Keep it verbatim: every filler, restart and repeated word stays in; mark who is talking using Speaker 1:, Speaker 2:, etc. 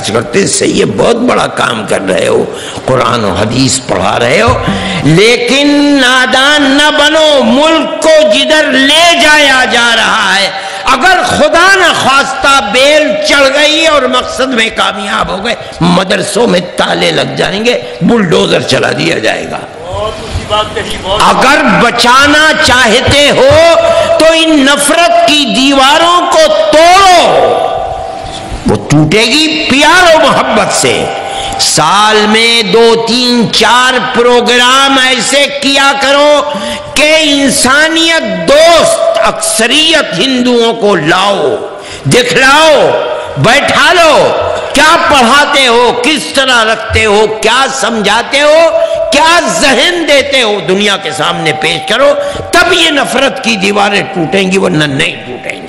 Speaker 1: खर्च करते, सही है, बहुत बड़ा काम कर रहे हो, कुरान और हदीस पढ़ा रहे हो, लेकिन नादान न बनो। मुल्क को जिधर ले जाया जा रहा है, अगर खुदा न खास्ता बेल चढ़ गई और मकसद में कामयाब हो गए, मदरसों में ताले लग जाएंगे, बुलडोजर चला दिया जाएगा। अगर बचाना चाहते हो तो इन नफरत की दीवारों को तोड़ो, वो टूटेगी प्यार और मोहब्बत से। साल में दो तीन चार प्रोग्राम ऐसे किया करो कि इंसानियत दोस्त अक्सरियत हिंदुओं को लाओ, दिखलाओ, बैठा लो, क्या पढ़ाते हो, किस तरह रखते हो, क्या समझाते हो, क्या जहन देते हो, दुनिया के सामने पेश करो, तब ये नफरत की दीवारें टूटेंगी, वरना नहीं टूटेंगी।